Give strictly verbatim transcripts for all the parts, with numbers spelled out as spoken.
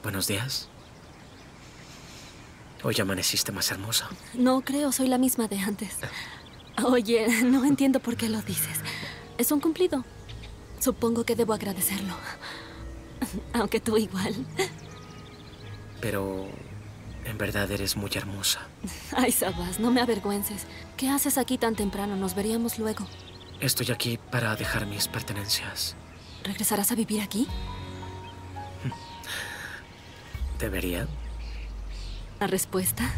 Buenos días. Hoy amaneciste más hermosa. No creo, soy la misma de antes. Oye, no entiendo por qué lo dices. Es un cumplido. Supongo que debo agradecerlo. Aunque tú igual. Pero en verdad eres muy hermosa. Ay, Sabas, no me avergüences. ¿Qué haces aquí tan temprano? Nos veríamos luego. Estoy aquí para dejar mis pertenencias. ¿Regresarás a vivir aquí? ¿Debería? ¿La respuesta?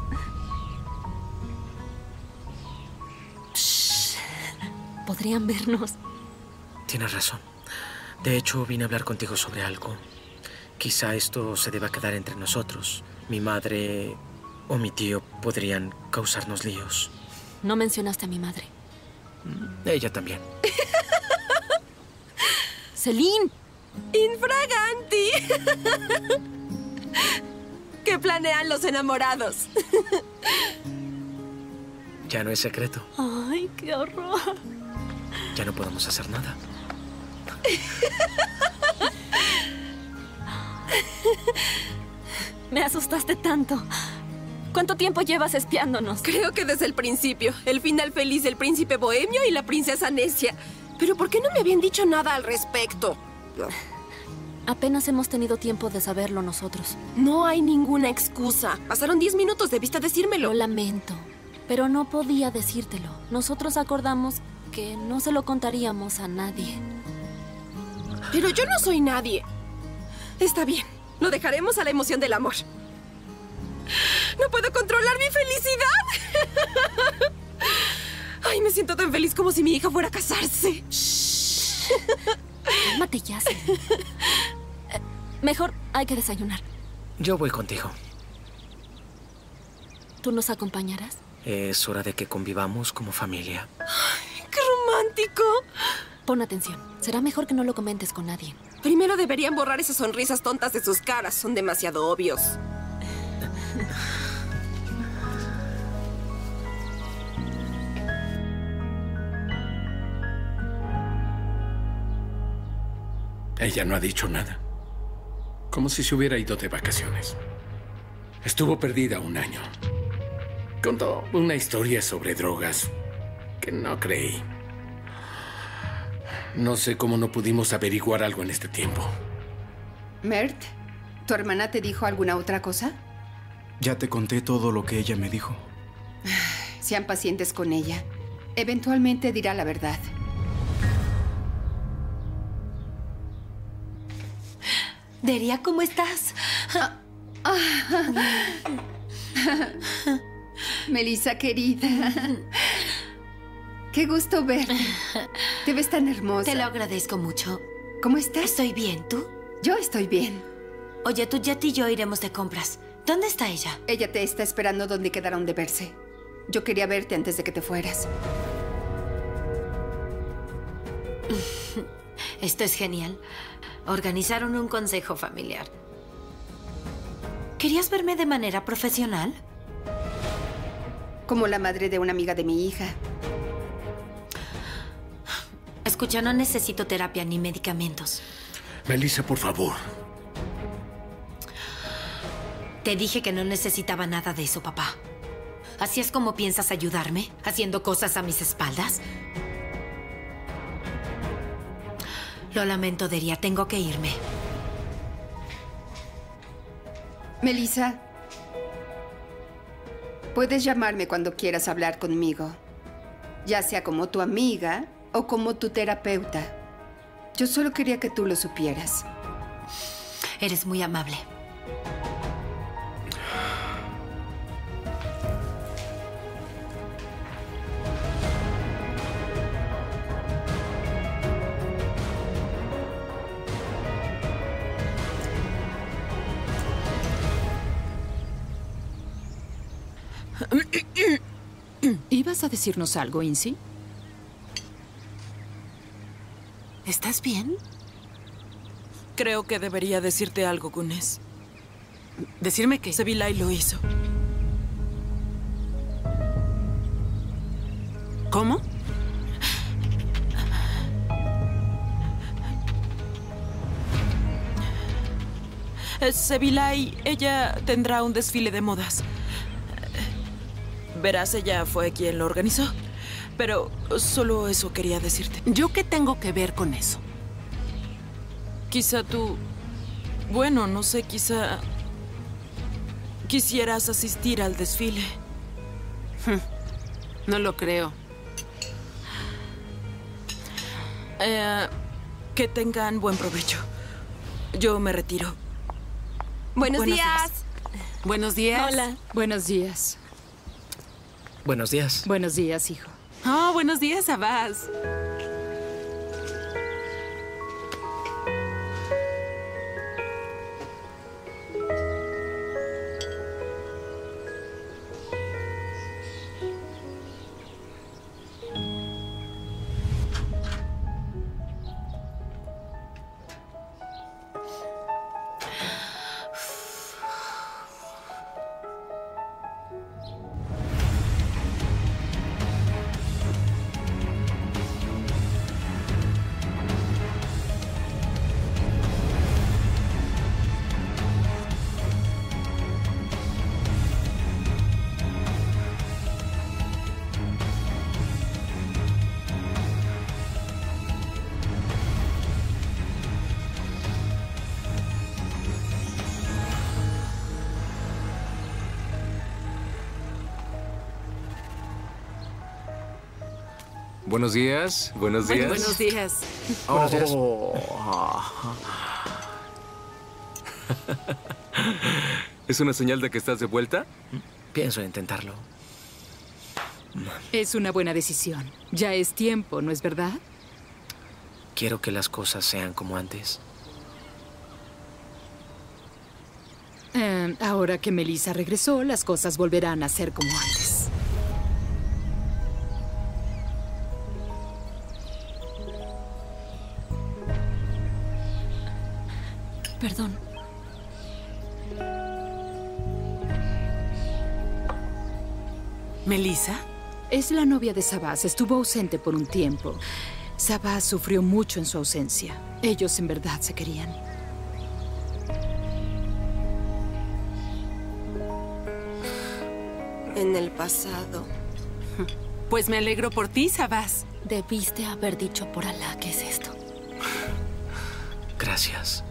Shh. Podrían vernos. Tienes razón. De hecho, vine a hablar contigo sobre algo. Quizá esto se deba quedar entre nosotros. Mi madre o mi tío podrían causarnos líos. No mencionaste a mi madre. Ella también. ¡Celine! ¡Infraganti! ¿Qué planean los enamorados? Ya no es secreto. ¡Ay, qué horror! Ya no podemos hacer nada. Me asustaste tanto. ¿Cuánto tiempo llevas espiándonos? Creo que desde el principio. El final feliz del príncipe bohemio y la princesa necia. Pero ¿por qué no me habían dicho nada al respecto? Apenas hemos tenido tiempo de saberlo nosotros. No hay ninguna excusa. Pasaron diez minutos, debiste decírmelo. Lo lamento, pero no podía decírtelo. Nosotros acordamos que no se lo contaríamos a nadie. Pero yo no soy nadie. Está bien, lo dejaremos a la emoción del amor. ¡No puedo controlar mi felicidad! Ay, me siento tan feliz como si mi hija fuera a casarse. Shh. Cálmate ya, Celine. Eh, mejor hay que desayunar. Yo voy contigo. ¿Tú nos acompañarás? Es hora de que convivamos como familia. Ay, ¡qué romántico! Pon atención. Será mejor que no lo comentes con nadie. Primero deberían borrar esas sonrisas tontas de sus caras. Son demasiado obvios. Ella no ha dicho nada. Como si se hubiera ido de vacaciones. Estuvo perdida un año. Contó una historia sobre drogas que no creí. No sé cómo no pudimos averiguar algo en este tiempo. Mert, ¿tu hermana te dijo alguna otra cosa? Ya te conté todo lo que ella me dijo. Sean pacientes con ella. Eventualmente dirá la verdad. Deria, ¿cómo estás? Melissa, querida. Qué gusto verte. Te ves tan hermosa. Te lo agradezco mucho. ¿Cómo estás? Estoy bien, ¿tú? Yo estoy bien. Oye, tú, Jet y yo iremos de compras. ¿Dónde está ella? Ella te está esperando donde quedaron de verse. Yo quería verte antes de que te fueras. Esto es genial. Organizaron un consejo familiar. ¿Querías verme de manera profesional? Como la madre de una amiga de mi hija. Escucha, no necesito terapia ni medicamentos. Melissa, por favor. Te dije que no necesitaba nada de eso, papá. ¿Así es como piensas ayudarme? ¿Haciendo cosas a mis espaldas? Lo lamento, Deria. Tengo que irme. Melissa, puedes llamarme cuando quieras hablar conmigo. Ya sea como tu amiga o como tu terapeuta. Yo solo quería que tú lo supieras. Eres muy amable. ¿Ibas a decirnos algo, Incy? ¿Estás bien? Creo que debería decirte algo, Gunes. ¿Decirme qué? Sevilay lo hizo. ¿Cómo? Eh, Sevilay, ella tendrá un desfile de modas. Verás, ella fue quien lo organizó. Pero solo eso quería decirte. ¿Yo qué tengo que ver con eso? Quizá tú... Bueno, no sé, quizá... quisieras asistir al desfile. No lo creo. Eh, que tengan buen provecho. Yo me retiro. Buenos, Buenos días. días. Buenos días. Hola. Buenos días. Buenos días. Buenos días, hijo. Oh, buenos días, Abbas. Buenos días, buenos días. Buenos días. Buenos días. ¿Es una señal de que estás de vuelta? Pienso intentarlo. Es una buena decisión. Ya es tiempo, ¿no es verdad? Quiero que las cosas sean como antes. Eh, ahora que Melissa regresó, las cosas volverán a ser como antes. Perdón. ¿Melissa? Es la novia de Sabas. Estuvo ausente por un tiempo. Sabas sufrió mucho en su ausencia. Ellos en verdad se querían. En el pasado. Pues me alegro por ti, Sabas. Debiste haber dicho por Alá, ¿qué es esto? Gracias.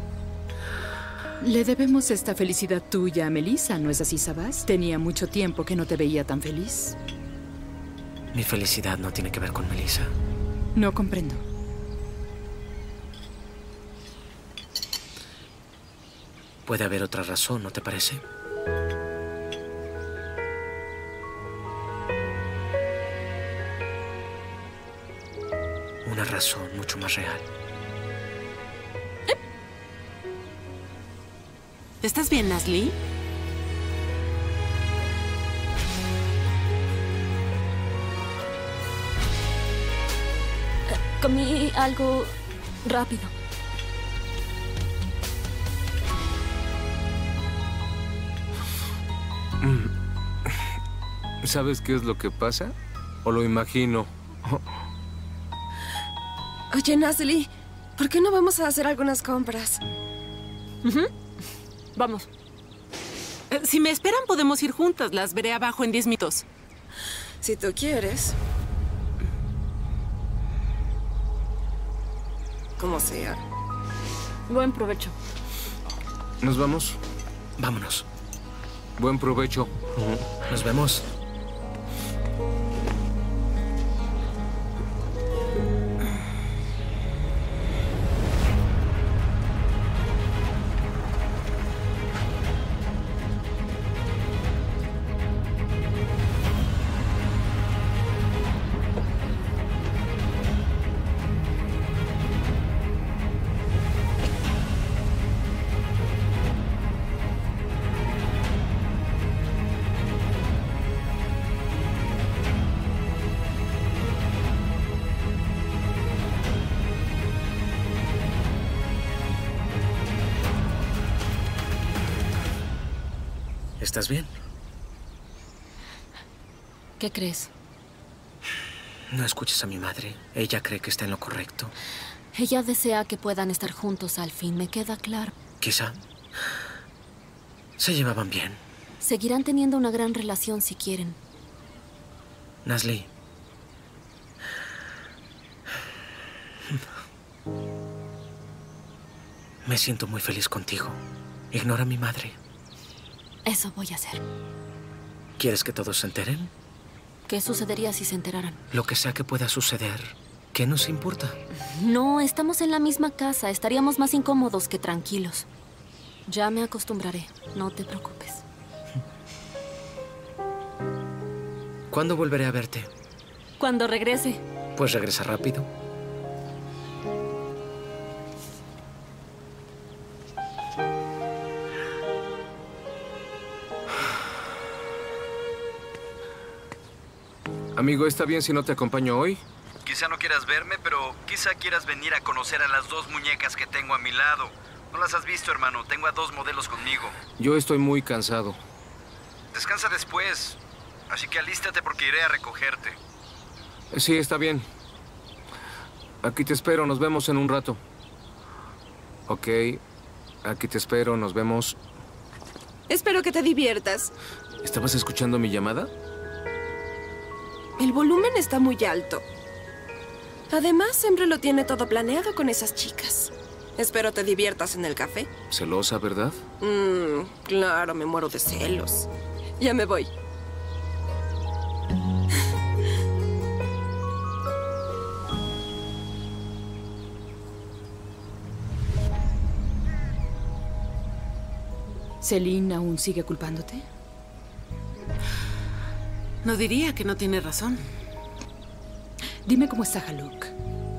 Le debemos esta felicidad tuya a Melissa, ¿no es así, Sabas? Tenía mucho tiempo que no te veía tan feliz. Mi felicidad no tiene que ver con Melissa. No comprendo. Puede haber otra razón, ¿no te parece? Una razón mucho más real. ¿Estás bien, Nasli? Comí algo rápido. ¿Sabes qué es lo que pasa? ¿O lo imagino? Oye, Nasli, ¿por qué no vamos a hacer algunas compras? Uh-huh. Vamos. Eh, si me esperan, podemos ir juntas. Las veré abajo en diez minutos. Si tú quieres. Como sea. Buen provecho. ¿Nos vamos? Vámonos. Buen provecho. Nos vemos. ¿Estás bien? ¿Qué crees? No escuches a mi madre. Ella cree que está en lo correcto. Ella desea que puedan estar juntos al fin, me queda claro. Quizá. Se llevaban bien. Seguirán teniendo una gran relación si quieren. Nasli. Me siento muy feliz contigo. Ignora a mi madre. Eso voy a hacer. ¿Quieres que todos se enteren? ¿Qué sucedería si se enteraran? Lo que sea que pueda suceder. ¿Qué nos importa? No, estamos en la misma casa. Estaríamos más incómodos que tranquilos. Ya me acostumbraré. No te preocupes. ¿Cuándo volveré a verte? Cuando regrese. Pues regresa rápido. Amigo, ¿está bien si no te acompaño hoy? Quizá no quieras verme, pero quizá quieras venir a conocer a las dos muñecas que tengo a mi lado. No las has visto, hermano. Tengo a dos modelos conmigo. Yo estoy muy cansado. Descansa después. Así que alístate porque iré a recogerte. Sí, está bien. Aquí te espero. Nos vemos en un rato. Ok. Aquí te espero. Nos vemos. Espero que te diviertas. ¿Estabas escuchando mi llamada? El volumen está muy alto. Además, siempre lo tiene todo planeado con esas chicas. Espero te diviertas en el café. Celosa, ¿verdad? Mmm, claro, me muero de celos. Ya me voy. ¿Celine aún sigue culpándote? No diría que no tiene razón. Dime cómo está Haluk.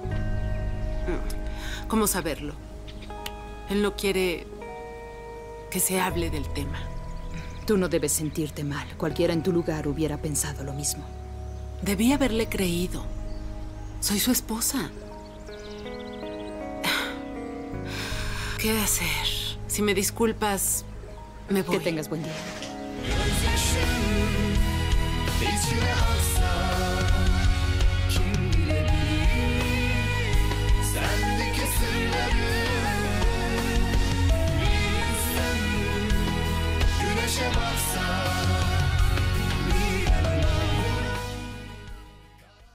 ¿Cómo saberlo? Él no quiere que se hable del tema. Tú no debes sentirte mal. Cualquiera en tu lugar hubiera pensado lo mismo. Debí haberle creído. Soy su esposa. ¿Qué hacer? Si me disculpas, me voy. Que tengas buen día. Hiçbir aksa